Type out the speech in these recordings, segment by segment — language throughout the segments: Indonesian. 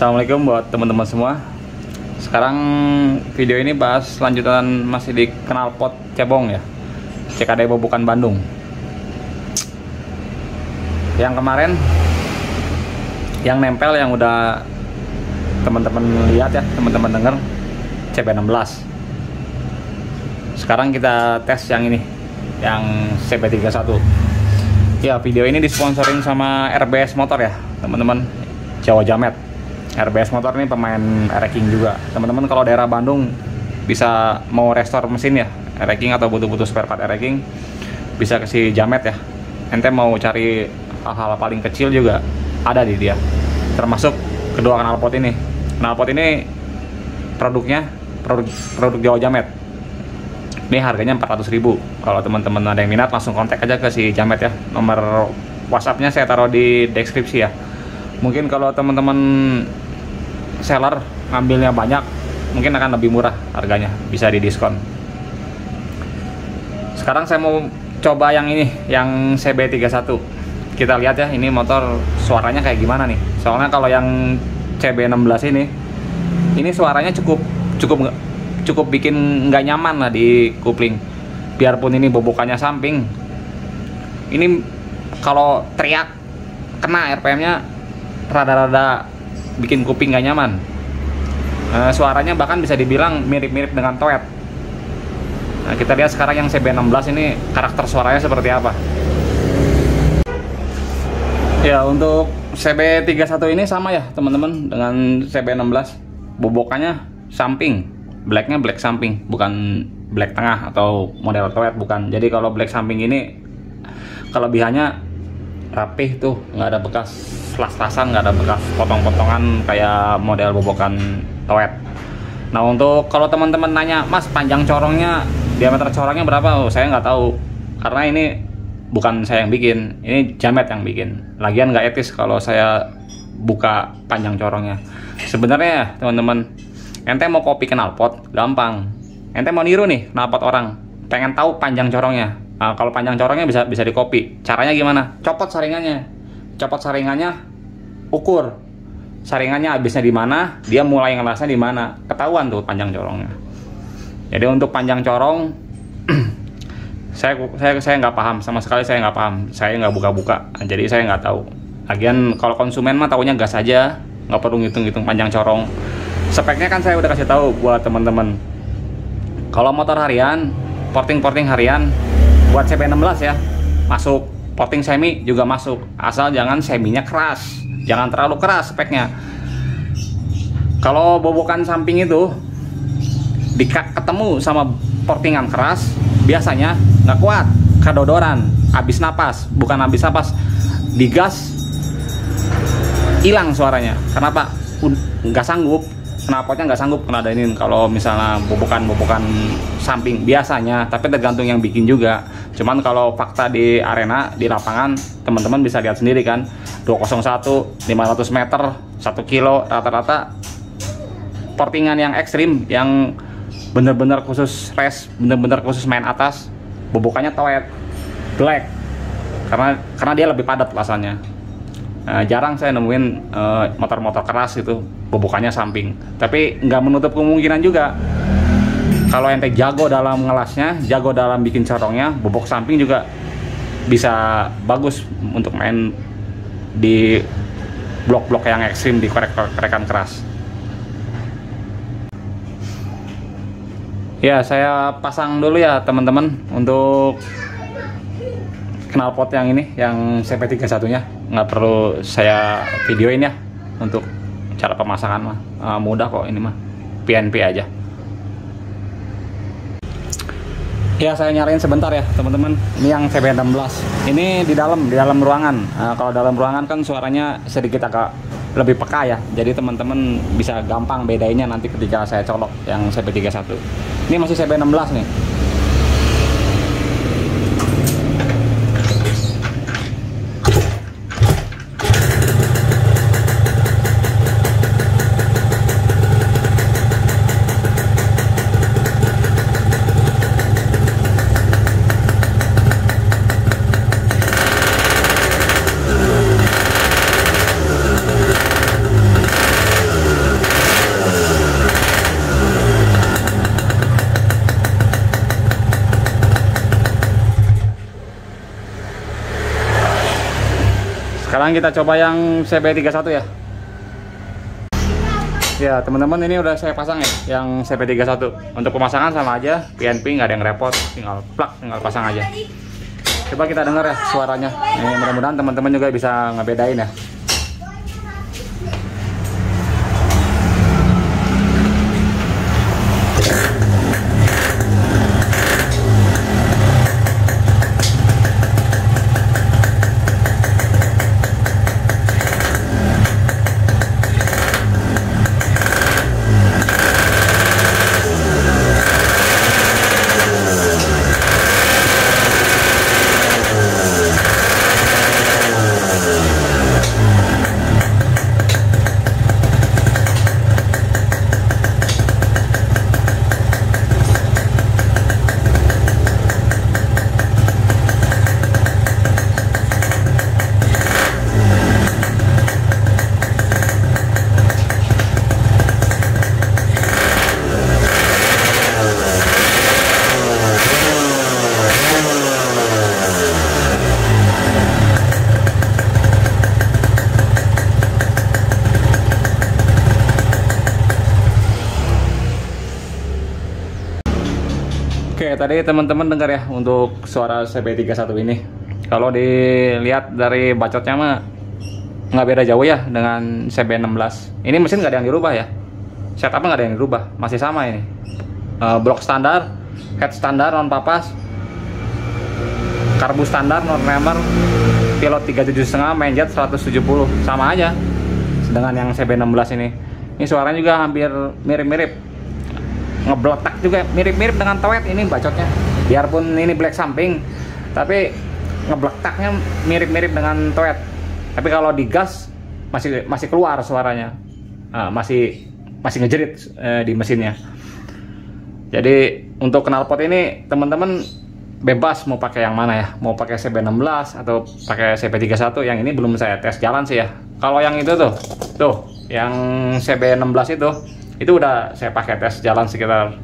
Assalamualaikum buat teman-teman semua. Sekarang video ini bahas lanjutan masih di knalpot cebong ya, CKD Bobokan Bandung. Yang kemarin yang nempel, yang udah teman-teman lihat ya, teman-teman denger, CB16. Sekarang kita tes yang ini, yang CB31. Ya, video ini disponsorin sama RBS Motor ya teman-teman, Jawa Jamet. RBS Motor ini pemain Ereking juga. Teman-teman kalau daerah Bandung bisa mau restore mesin ya, Ereking, atau butuh-butuh spare part Ereking, bisa ke si Jamet ya. Ente mau cari hal-hal paling kecil juga ada di dia. Termasuk kedua knalpot ini. Knalpot ini produknya produk Jawa Jamet. Ini harganya 400.000. Kalau teman-teman ada yang minat langsung kontak aja ke si Jamet ya. Nomor WhatsApp-nya saya taruh di deskripsi ya. Mungkin kalau teman-teman seller ngambilnya banyak, mungkin akan lebih murah harganya, bisa didiskon. Sekarang saya mau coba yang ini, yang CB31. Kita lihat ya, ini motor suaranya kayak gimana nih. Soalnya kalau yang CB16 ini suaranya cukup bikin nggak nyaman lah di kupling. Biarpun ini bobokannya samping, ini kalau teriak kena RPM-nya rada-rada bikin kuping gak nyaman. Suaranya bahkan bisa dibilang mirip-mirip dengan Toet. Nah, kita lihat sekarang yang CB16 ini karakter suaranya seperti apa. Ya, untuk CB31 ini sama ya teman-teman dengan CB16. Bobokannya samping, blacknya black samping, bukan black tengah atau model Toet, bukan. Jadi kalau black samping ini kelebihannya rapih tuh, nggak ada bekas las-lasan, nggak ada bekas potong-potongan kayak model bobokan Toet. Nah, untuk kalau teman-teman nanya, Mas, panjang corongnya, diameter corongnya berapa? Oh, saya nggak tahu, karena ini bukan saya yang bikin, ini Jamet yang bikin. Lagian nggak etis kalau saya buka panjang corongnya. Sebenarnya teman-teman, ente mau copy knalpot gampang. Ente mau niru nih knalpot orang, pengen tahu panjang corongnya. Nah, kalau panjang corongnya bisa di copy. Caranya gimana? Copot saringannya, ukur saringannya habisnya di mana, dia mulai ngelasnya di mana, ketahuan tuh panjang corongnya. Jadi untuk panjang corong saya nggak paham, sama sekali saya nggak paham. Saya nggak buka-buka, jadi saya nggak tahu. Lagian kalau konsumen mah taunya gas aja, nggak perlu ngitung-ngitung panjang corong. Speknya kan saya udah kasih tahu buat teman-teman. Kalau motor harian, porting harian buat CB16 ya, masuk. Porting semi juga masuk, asal jangan seminya keras, jangan terlalu keras speknya. Kalau bobokan samping itu ketemu sama portingan keras, biasanya nggak kuat, kedodoran, habis napas. Bukan habis napas, digas hilang suaranya. Kenapa? Nggak sanggup, knalpotnya nggak sanggup ngedainin kalau misalnya bobokan samping biasanya, tapi tergantung yang bikin juga. Cuman kalau fakta di arena, di lapangan, teman-teman bisa lihat sendiri kan, 201, 500 meter, 1 kilo, rata-rata portingan yang ekstrim, yang bener-bener khusus race, bener-bener khusus main atas, bobokannya Toet, black, karena dia lebih padat lasannya. Jarang saya nemuin motor-motor keras itu bobokannya samping. Tapi nggak menutup kemungkinan juga, kalau ente jago dalam ngelasnya, jago dalam bikin corongnya, bobok samping juga bisa bagus untuk main di blok-blok yang ekstrim, di korekan keras. Ya, saya pasang dulu ya teman-teman untuk knalpot yang ini, yang CB31 nya. Nggak perlu saya videoin ya, untuk cara pemasangan mah mudah kok, ini mah PNP aja. Ya, saya nyalain sebentar ya teman-teman. Ini yang CB16. Ini di dalam ruangan. Kalau dalam ruangan kan suaranya sedikit agak lebih peka ya. Jadi teman-teman bisa gampang bedainnya nanti ketika saya colok yang CB31. Ini masih CB16 nih. Sekarang kita coba yang CB31 ya. Ya teman-teman, ini udah saya pasang ya yang CB31. Untuk pemasangan sama aja, PNP nggak ada yang repot, tinggal plug, tinggal pasang aja. Coba kita dengar ya suaranya. Ini mudah-mudahan teman-teman juga bisa ngebedain ya. Oke, tadi teman-teman dengar ya untuk suara CB31 ini. Kalau dilihat dari bacotnya mah nggak beda jauh ya dengan CB16. Ini mesin nggak ada yang dirubah ya. Setupnya nggak ada yang dirubah, masih sama ini. Blok standar, head standar non papas, karbu standar non remmer, pilot 37,5, main jet 170, sama aja dengan yang CB16 ini. Ini suaranya juga hampir mirip-mirip. Ngebletak juga mirip-mirip dengan Toet ini bacotnya. Biarpun ini black samping, tapi ngebletaknya mirip-mirip dengan Toet. Tapi kalau digas masih keluar suaranya, masih ngejerit di mesinnya. Jadi untuk knalpot ini teman-teman bebas mau pakai yang mana ya, mau pakai CB16 atau pakai CB31. Yang ini belum saya tes jalan sih ya. Kalau yang itu tuh yang CB16 itu udah saya pakai tes jalan sekitar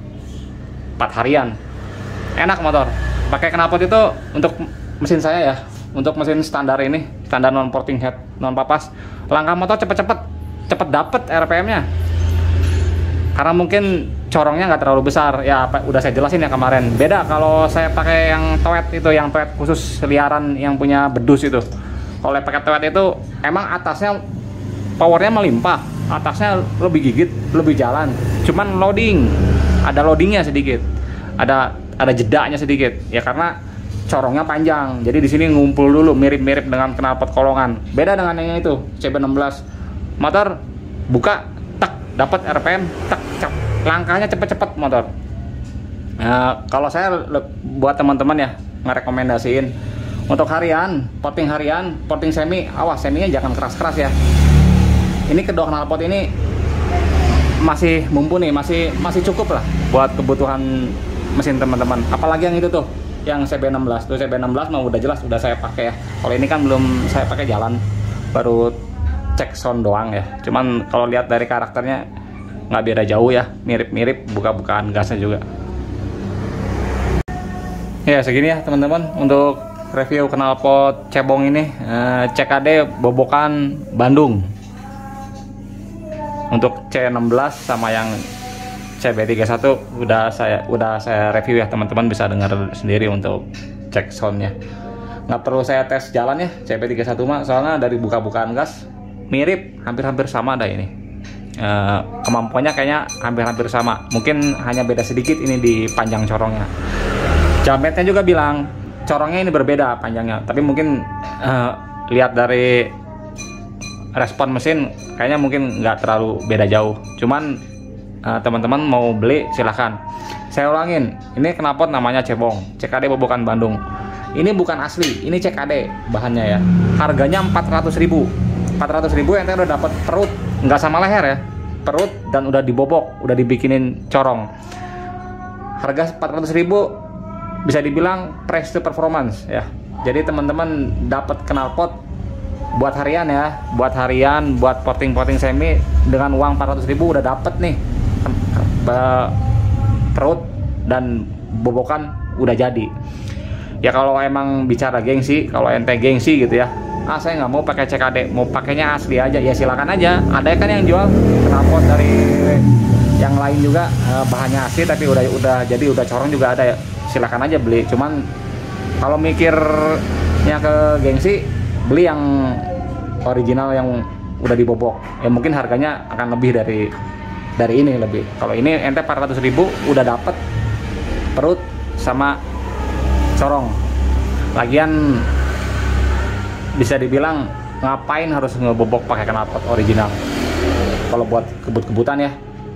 4 harian. Enak motor. Pakai knalpot itu untuk mesin saya ya, untuk mesin standar ini, standar non porting head, non papas. Langkah motor cepet dapet RPM-nya. Karena mungkin corongnya nggak terlalu besar ya, udah saya jelasin ya kemarin. Beda kalau saya pakai yang Toet itu, yang Toet khusus liaran yang punya bedus itu. Kalau pakai Toet itu emang atasnya powernya melimpah, atasnya lebih gigit, lebih jalan. Cuman ada loadingnya sedikit, ada jedanya sedikit ya, karena corongnya panjang. Jadi di sini ngumpul dulu, mirip-mirip dengan knalpot kolongan. Beda dengan yang itu CB16. Motor buka, tak dapat RPM, tak langkahnya cepet-cepet motor. Nah, kalau saya buat teman-teman ya ngerekomendasiin untuk harian, porting semi, awas seminya jangan keras-keras ya. Ini kedua knalpot ini masih mumpuni, masih cukup lah buat kebutuhan mesin teman-teman. Apalagi yang itu tuh, yang CB16 tuh, CB16 mau udah jelas udah saya pakai ya. Kalau ini kan belum saya pakai jalan, baru cek sound doang ya. Cuman kalau lihat dari karakternya nggak beda jauh ya, mirip-mirip, buka-bukaan gasnya juga. Ya segini ya teman-teman untuk review knalpot cebong ini, CKD Bobokan Bandung. Untuk C16 sama yang CB31 udah saya review ya, teman-teman bisa dengar sendiri untuk cek soundnya. Nggak perlu saya tes jalan ya CB31 mah, soalnya dari buka-bukaan gas mirip, hampir sama ada ini. Kemampuannya kayaknya hampir sama, mungkin hanya beda sedikit ini di panjang corongnya. Jametnya juga bilang corongnya ini berbeda panjangnya, tapi mungkin lihat dari respon mesin kayaknya mungkin nggak terlalu beda jauh. Cuman teman-teman mau beli silahkan. Saya ulangin, ini knalpot namanya cebong, CKD Bobokan Bandung. Ini bukan asli, ini CKD bahannya ya. Harganya 400.000. 400.000 ente udah dapat perut, nggak sama leher ya, perut dan udah dibobok, udah dibikinin corong. Harga 400.000 bisa dibilang price to performance ya. Jadi teman-teman dapat knalpot buat harian ya, buat porting semi dengan uang 400.000 udah dapet nih perut dan bobokan udah jadi. Ya kalau emang bicara gengsi, kalau ente gengsi gitu ya, saya nggak mau pakai CKD, mau pakainya asli aja, ya silakan aja. Ada kan yang jual knalpot dari yang lain juga, bahannya asli tapi udah corong juga ada ya, silakan aja beli. Cuman kalau mikirnya ke gengsi, beli yang original yang udah dibobok, ya mungkin harganya akan lebih dari ini lebih. Kalau ini ente 400.000 udah dapet perut sama corong. Lagian bisa dibilang ngapain harus ngebobok pakai knalpot original? Kalau buat kebut-kebutan ya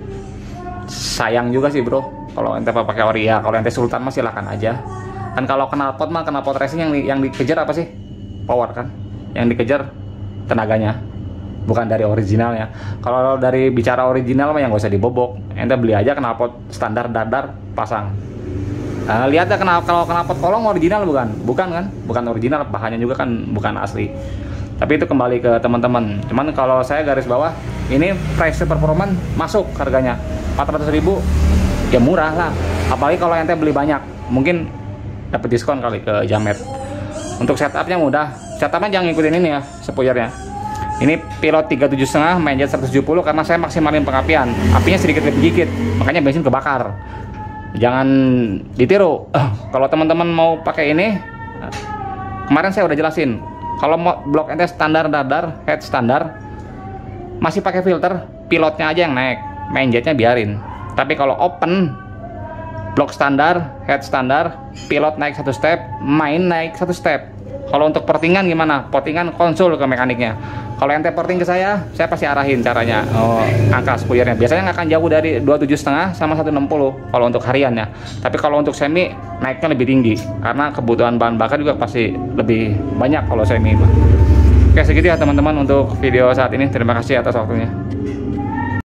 sayang juga sih bro. Kalau ente pakai ori ya, kalau ente sultan mah silakan aja. Kan kalau knalpot mah knalpot racing yang dikejar apa sih? Power kan? Yang dikejar tenaganya, bukan dari originalnya. Kalau dari bicara original mah yang gak usah dibobok, ente beli aja knalpot standar dadar pasang. Lihat ya kalau knalpot kolong original bukan kan? Bukan original, bahannya juga kan bukan asli. Tapi itu kembali ke teman-teman. Cuman kalau saya garis bawah, ini price performance masuk harganya 400.000 ya murah lah. Apalagi kalau ente beli banyak, mungkin dapat diskon kali ke Jamet. Untuk setupnya mudah. Setupnya jangan ngikutin ini ya, spoilernya. Ini pilot 37,5, main jet 170 karena saya maksimalin pengapian. Apinya sedikit lebih dikit, makanya bensin kebakar. Jangan ditiru. Kalau teman-teman mau pakai ini, kemarin saya udah jelasin. Kalau mau blok ente standar dadar, head standar, masih pakai filter, pilotnya aja yang naik, main jetnya biarin. Tapi kalau open, blok standar, head standar, pilot naik 1 step, main naik 1 step. Kalau untuk portingan gimana? Portingan konsul ke mekaniknya. Kalau ente porting ke saya pasti arahin caranya. Angka spoilernya biasanya nggak akan jauh dari 27,5 sama 160 kalau untuk hariannya. Tapi kalau untuk semi naiknya lebih tinggi karena kebutuhan bahan bakar juga pasti lebih banyak kalau semi. Oke, segitu ya teman-teman untuk video saat ini. Terima kasih atas waktunya.